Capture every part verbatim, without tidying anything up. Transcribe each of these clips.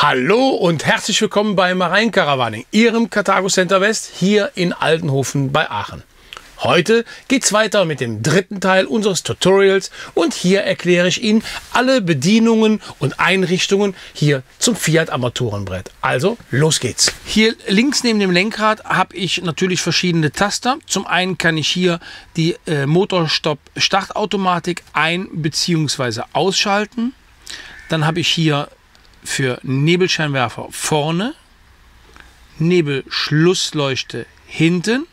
Hallo und herzlich willkommen bei Marine Caravaning, Ihrem Carthago Center West hier in Altenhofen bei Aachen. Heute geht es weiter mit dem dritten Teil unseres Tutorials und hier erkläre ich Ihnen alle Bedienungen und Einrichtungen hier zum Fiat Armaturenbrett. Also los geht's. Hier links neben dem Lenkrad habe ich natürlich verschiedene Taster. Zum einen kann ich hier die äh, Motorstopp-Startautomatik ein- bzw. ausschalten. Dann habe ich hier für Nebelscheinwerfer vorne, Nebelschlussleuchte hinten.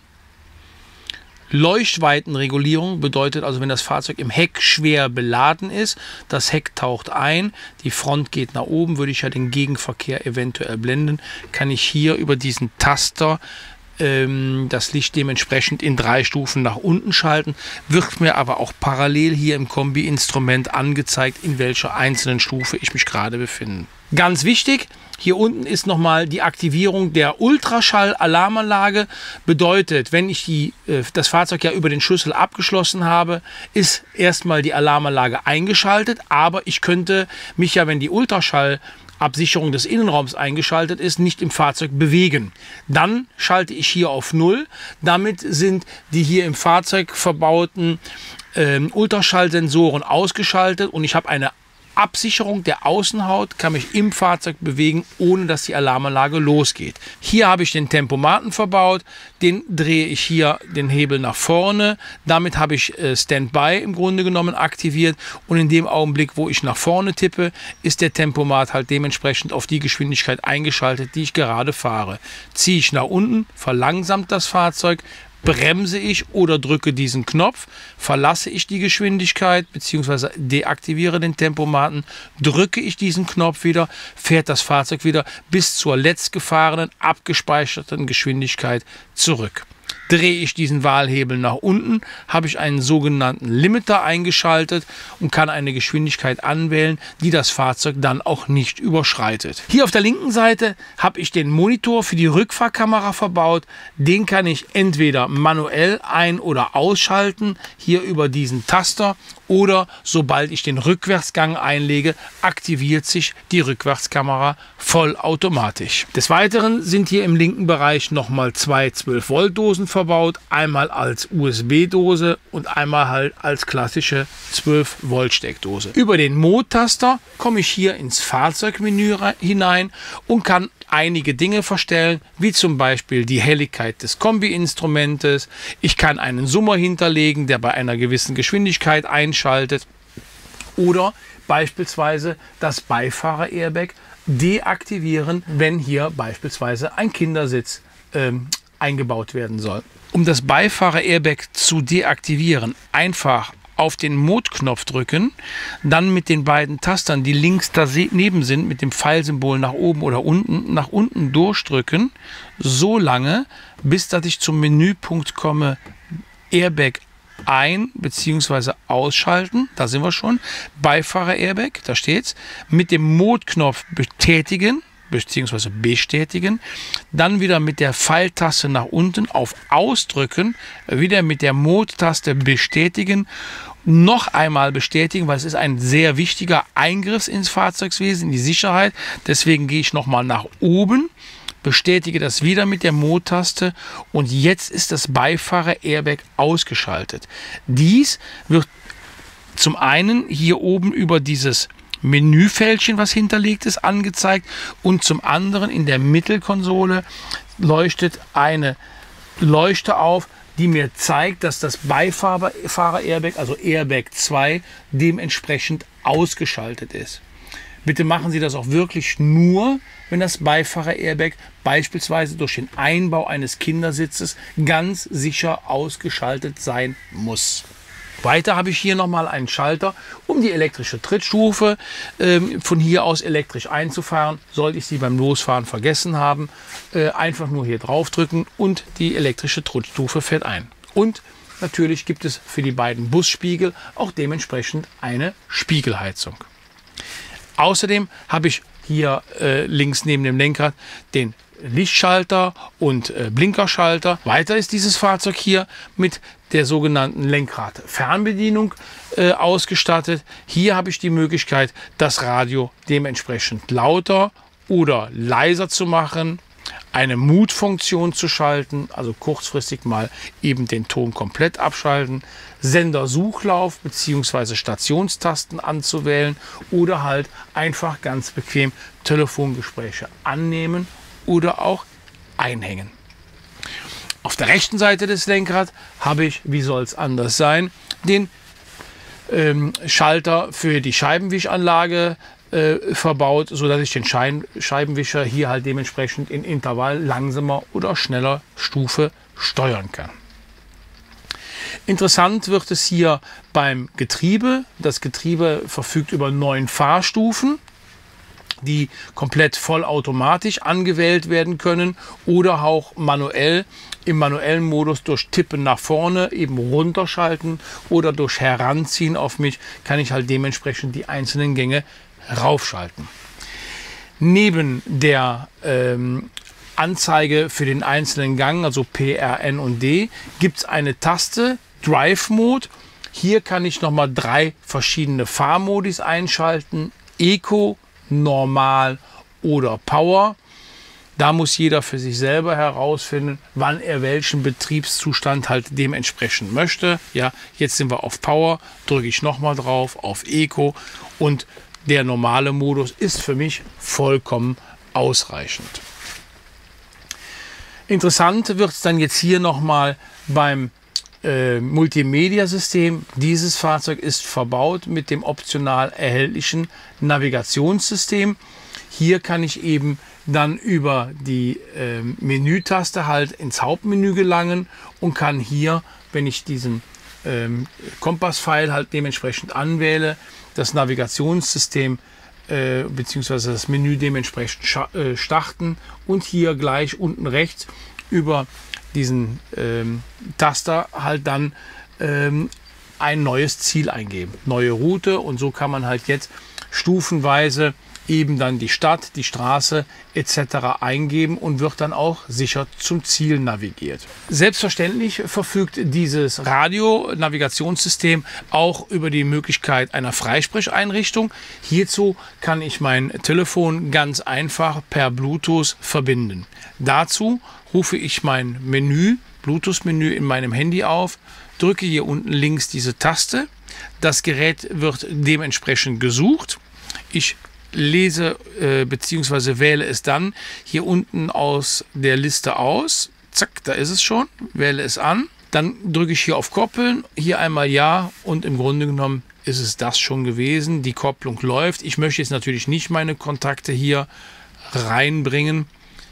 Leuchtweitenregulierung bedeutet also, wenn das Fahrzeug im Heck schwer beladen ist, das Heck taucht ein, die Front geht nach oben, würde ich ja den Gegenverkehr eventuell blenden, kann ich hier über diesen Taster ähm, das Licht dementsprechend in drei Stufen nach unten schalten, wird mir aber auch parallel hier im Kombi-Instrument angezeigt, in welcher einzelnen Stufe ich mich gerade befinde. Ganz wichtig, hier unten ist nochmal die Aktivierung der Ultraschall-Alarmanlage. Bedeutet, wenn ich die, äh, das Fahrzeug ja über den Schlüssel abgeschlossen habe, ist erstmal die Alarmanlage eingeschaltet. Aber ich könnte mich ja, wenn die Ultraschallabsicherung des Innenraums eingeschaltet ist, nicht im Fahrzeug bewegen. Dann schalte ich hier auf null. Damit sind die hier im Fahrzeug verbauten äh, Ultraschallsensoren ausgeschaltet und ich habe eine Absicherung der Außenhaut, kann mich im Fahrzeug bewegen, ohne dass die Alarmanlage losgeht. Hier habe ich den Tempomaten verbaut, den drehe ich hier den Hebel nach vorne. Damit habe ich äh, Standby im Grunde genommen aktiviert und in dem Augenblick, wo ich nach vorne tippe, ist der Tempomat halt dementsprechend auf die Geschwindigkeit eingeschaltet, die ich gerade fahre. Ziehe ich nach unten, verlangsamt das Fahrzeug, bremse ich oder drücke diesen Knopf, verlasse ich die Geschwindigkeit bzw. deaktiviere den Tempomaten, drücke ich diesen Knopf wieder, fährt das Fahrzeug wieder bis zur letztgefahrenen, abgespeicherten Geschwindigkeit zurück. Drehe ich diesen Wahlhebel nach unten, habe ich einen sogenannten Limiter eingeschaltet und kann eine Geschwindigkeit anwählen, die das Fahrzeug dann auch nicht überschreitet. Hier auf der linken Seite habe ich den Monitor für die Rückfahrkamera verbaut. Den kann ich entweder manuell ein- oder ausschalten, hier über diesen Taster, oder sobald ich den Rückwärtsgang einlege, aktiviert sich die Rückwärtskamera vollautomatisch. Des Weiteren sind hier im linken Bereich nochmal zwei zwölf Volt Dosen verbaut, einmal als U S B-Dose und einmal halt als klassische zwölf Volt Steckdose. Über den Mode-Taster komme ich hier ins Fahrzeugmenü hinein und kann einige Dinge verstellen, wie zum Beispiel die Helligkeit des Kombi-Instrumentes. Ich kann einen Summer hinterlegen, der bei einer gewissen Geschwindigkeit einschaltet, oder beispielsweise das Beifahrer-Airbag deaktivieren, wenn hier beispielsweise ein Kindersitz ähm, eingebaut werden soll. Um das Beifahrer-Airbag zu deaktivieren, einfach auf den Mode-Knopf drücken, dann mit den beiden Tastern, die links daneben sind, mit dem Pfeilsymbol nach oben oder unten, nach unten durchdrücken, so lange, bis dass ich zum Menüpunkt komme, Airbag ein- bzw. ausschalten, da sind wir schon, Beifahrer-Airbag, da steht's, mit dem Mode-Knopf betätigen, bzw. bestätigen, dann wieder mit der Pfeiltaste nach unten auf Ausdrücken, wieder mit der Mode-Taste bestätigen, noch einmal bestätigen, weil es ist ein sehr wichtiger Eingriff ins Fahrzeugwesen, in die Sicherheit. Deswegen gehe ich nochmal nach oben, bestätige das wieder mit der Mode-Taste und jetzt ist das Beifahrer-Airbag ausgeschaltet. Dies wird zum einen hier oben über dieses Menüfältchen, was hinterlegt ist, angezeigt und zum anderen in der Mittelkonsole leuchtet eine Leuchte auf, die mir zeigt, dass das Beifahrer-Airbag, also Airbag zwei, dementsprechend ausgeschaltet ist. Bitte machen Sie das auch wirklich nur, wenn das Beifahrer-Airbag beispielsweise durch den Einbau eines Kindersitzes ganz sicher ausgeschaltet sein muss. Weiter habe ich hier nochmal einen Schalter, um die elektrische Trittstufe ähm, von hier aus elektrisch einzufahren. Sollte ich sie beim Losfahren vergessen haben, äh, einfach nur hier drauf drücken und die elektrische Trittstufe fährt ein. Und natürlich gibt es für die beiden Busspiegel auch dementsprechend eine Spiegelheizung. Außerdem habe ich hier äh, links neben dem Lenkrad den Lichtschalter und äh, Blinkerschalter. Weiter ist dieses Fahrzeug hier mit der sogenannten Lenkrad-Fernbedienung äh, ausgestattet. Hier habe ich die Möglichkeit, das Radio dementsprechend lauter oder leiser zu machen, eine Mute-Funktion zu schalten, also kurzfristig mal eben den Ton komplett abschalten, Sendersuchlauf bzw. Stationstasten anzuwählen oder halt einfach ganz bequem Telefongespräche annehmen oder auch einhängen. Auf der rechten Seite des Lenkrads habe ich, wie soll es anders sein, den ähm, Schalter für die Scheibenwischanlage äh, verbaut, sodass ich den Schein Scheibenwischer hier halt dementsprechend in Intervall langsamer oder schneller Stufe steuern kann. Interessant wird es hier beim Getriebe. Das Getriebe verfügt über neun Fahrstufen, die komplett vollautomatisch angewählt werden können oder auch manuell im manuellen Modus durch Tippen nach vorne eben runterschalten oder durch Heranziehen auf mich kann ich halt dementsprechend die einzelnen Gänge raufschalten. Neben der ähm, Anzeige für den einzelnen Gang, also P, R, N und D, gibt es eine Taste Drive Mode. Hier kann ich nochmal drei verschiedene Fahrmodis einschalten: Eco, Normal oder Power. Da muss jeder für sich selber herausfinden, wann er welchen Betriebszustand halt dementsprechend möchte. Ja, jetzt sind wir auf Power, drücke ich nochmal drauf, auf Eco und der normale Modus ist für mich vollkommen ausreichend. Interessant wird es dann jetzt hier nochmal beim äh, Multimedia-System. Dieses Fahrzeug ist verbaut mit dem optional erhältlichen Navigationssystem. Hier kann ich eben dann über die äh, Menütaste halt ins Hauptmenü gelangen und kann hier, wenn ich diesen ähm, Kompass-Pfeil halt dementsprechend anwähle, das Navigationssystem äh, bzw. das Menü dementsprechend äh, starten und hier gleich unten rechts über diesen ähm, Taster halt dann ähm, ein neues Ziel eingeben, neue Route, und so kann man halt jetzt stufenweise eben dann die Stadt, die Straße et cetera eingeben und wird dann auch sicher zum Ziel navigiert. Selbstverständlich verfügt dieses Radio-Navigationssystem auch über die Möglichkeit einer Freisprecheinrichtung. Hierzu kann ich mein Telefon ganz einfach per Bluetooth verbinden. Dazu rufe ich mein Menü, Bluetooth-Menü in meinem Handy auf, drücke hier unten links diese Taste. Das Gerät wird dementsprechend gesucht. Ich lese äh, bzw. wähle es dann hier unten aus der Liste aus. Zack, da ist es schon. Wähle es an. Dann drücke ich hier auf Koppeln. Hier einmal Ja und im Grunde genommen ist es das schon gewesen. Die Kopplung läuft. Ich möchte jetzt natürlich nicht meine Kontakte hier reinbringen,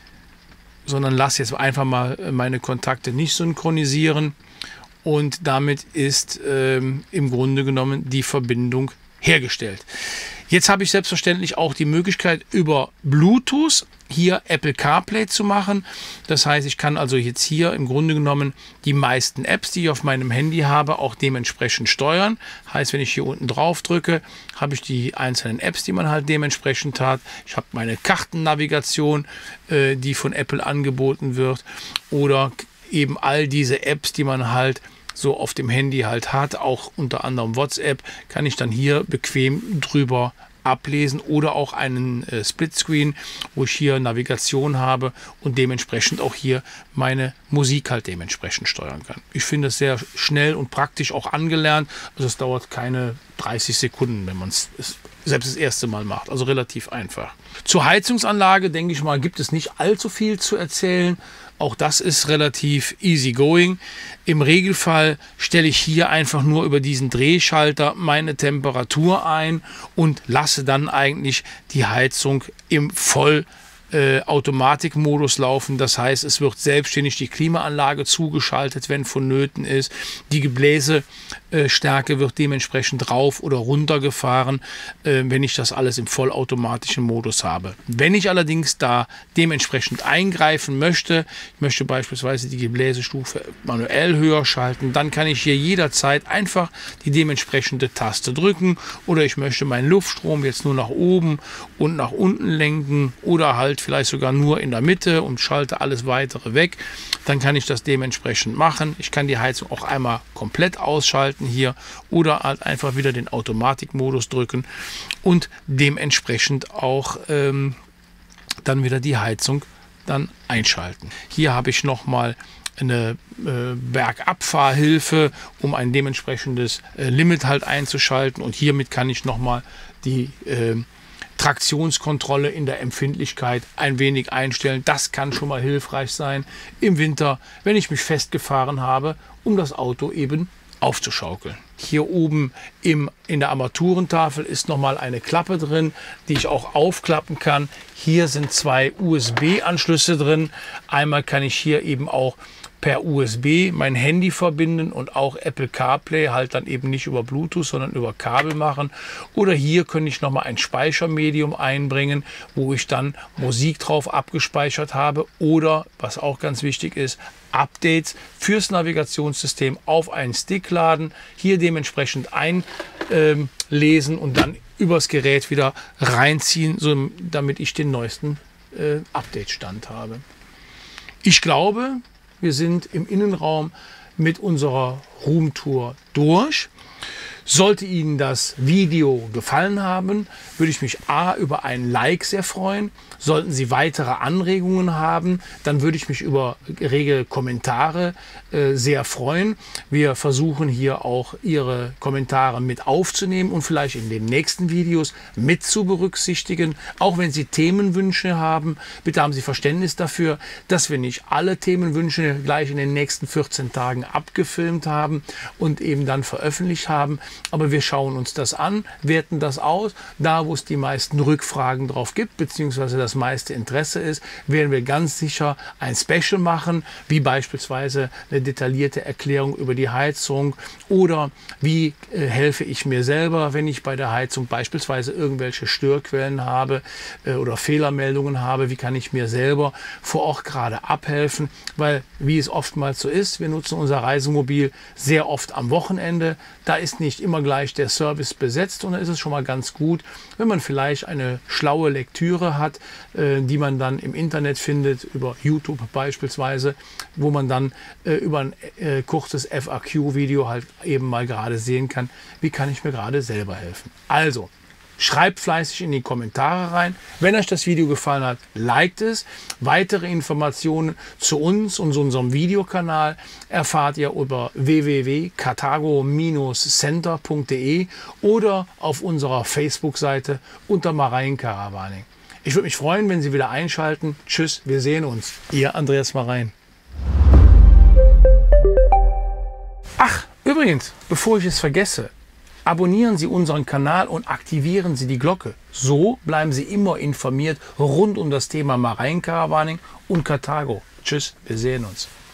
sondern lasse jetzt einfach mal meine Kontakte nicht synchronisieren. Und damit ist ähm, im Grunde genommen die Verbindung hergestellt. Jetzt habe ich selbstverständlich auch die Möglichkeit, über Bluetooth hier Apple CarPlay zu machen. Das heißt, ich kann also jetzt hier im Grunde genommen die meisten Apps, die ich auf meinem Handy habe, auch dementsprechend steuern. Heißt, wenn ich hier unten drauf drücke, habe ich die einzelnen Apps, die man halt dementsprechend hat. Ich habe meine Kartennavigation, äh, die von Apple angeboten wird, oder eben all diese Apps, die man halt so auf dem Handy halt hat, auch unter anderem WhatsApp, kann ich dann hier bequem drüber ablesen, oder auch einen äh, Splitscreen, wo ich hier Navigation habe und dementsprechend auch hier meine Musik halt dementsprechend steuern kann. Ich finde es sehr schnell und praktisch auch angelernt. Also es dauert keine dreißig Sekunden, wenn man es selbst das erste Mal macht. Also relativ einfach. Zur Heizungsanlage, denke ich mal, gibt es nicht allzu viel zu erzählen. Auch das ist relativ easy going. Im Regelfall stelle ich hier einfach nur über diesen Drehschalter meine Temperatur ein und lasse dann eigentlich die Heizung im Voll Äh, Automatikmodus laufen. Das heißt, es wird selbstständig die Klimaanlage zugeschaltet, wenn vonnöten ist. Die Gebläsestärke äh, wird dementsprechend rauf oder runter gefahren, äh, wenn ich das alles im vollautomatischen Modus habe. Wenn ich allerdings da dementsprechend eingreifen möchte, ich möchte beispielsweise die Gebläsestufe manuell höher schalten, dann kann ich hier jederzeit einfach die dementsprechende Taste drücken, oder ich möchte meinen Luftstrom jetzt nur nach oben und nach unten lenken oder halt vielleicht sogar nur in der Mitte und schalte alles weitere weg. Dann kann ich das dementsprechend machen. Ich kann die Heizung auch einmal komplett ausschalten hier oder halt einfach wieder den Automatikmodus drücken und dementsprechend auch ähm, dann wieder die Heizung dann einschalten. Hier habe ich nochmal eine äh, Bergabfahrhilfe, um ein dementsprechendes äh, Limit halt einzuschalten, und hiermit kann ich nochmal die äh, Traktionskontrolle in der Empfindlichkeit ein wenig einstellen. Das kann schon mal hilfreich sein im Winter, wenn ich mich festgefahren habe, um das Auto eben aufzuschaukeln. Hier oben im, in der Armaturentafel ist nochmal eine Klappe drin, die ich auch aufklappen kann. Hier sind zwei U S B-Anschlüsse drin. Einmal kann ich hier eben auch per U S B mein Handy verbinden und auch Apple CarPlay halt dann eben nicht über Bluetooth, sondern über Kabel machen. Oder hier könnte ich nochmal ein Speichermedium einbringen, wo ich dann Musik drauf abgespeichert habe, oder, was auch ganz wichtig ist, Updates fürs Navigationssystem auf einen Stick laden, hier dementsprechend einlesen ähm, und dann übers Gerät wieder reinziehen, so, damit ich den neuesten äh, Update-Stand habe. Ich glaube, wir sind im Innenraum mit unserer Roomtour durch. Sollte Ihnen das Video gefallen haben, würde ich mich A über ein Like sehr freuen. Sollten Sie weitere Anregungen haben, dann würde ich mich über rege Kommentare äh, sehr freuen. Wir versuchen hier auch Ihre Kommentare mit aufzunehmen und vielleicht in den nächsten Videos mit zu berücksichtigen. Auch wenn Sie Themenwünsche haben, bitte haben Sie Verständnis dafür, dass wir nicht alle Themenwünsche gleich in den nächsten vierzehn Tagen abgefilmt haben und eben dann veröffentlicht haben. Aber wir schauen uns das an, werten das aus. Da, wo es die meisten Rückfragen drauf gibt, beziehungsweise das meiste Interesse ist, werden wir ganz sicher ein Special machen, wie beispielsweise eine detaillierte Erklärung über die Heizung oder wie äh, helfe ich mir selber, wenn ich bei der Heizung beispielsweise irgendwelche Störquellen habe äh, oder Fehlermeldungen habe, wie kann ich mir selber vor Ort gerade abhelfen, weil, wie es oftmals so ist, wir nutzen unser Reisemobil sehr oft am Wochenende, da ist nicht immer gleich der Service besetzt, und da ist es schon mal ganz gut, wenn man vielleicht eine schlaue Lektüre hat, äh, die man dann im Internet findet, über YouTube beispielsweise, wo man dann äh, über ein äh, kurzes F A Q-Video halt eben mal gerade sehen kann, wie kann ich mir gerade selber helfen. Also, schreibt fleißig in die Kommentare rein. Wenn euch das Video gefallen hat, liked es. Weitere Informationen zu uns und zu unserem Videokanal erfahrt ihr über w w w punkt carthago Center punkt de oder auf unserer Facebook-Seite unter Mareincaravanning. Ich würde mich freuen, wenn Sie wieder einschalten. Tschüss, wir sehen uns. Ihr Andreas Marein. Ach, übrigens, bevor ich es vergesse, abonnieren Sie unseren Kanal und aktivieren Sie die Glocke. So bleiben Sie immer informiert rund um das Thema Mareincaravanning und Carthago. Tschüss, wir sehen uns.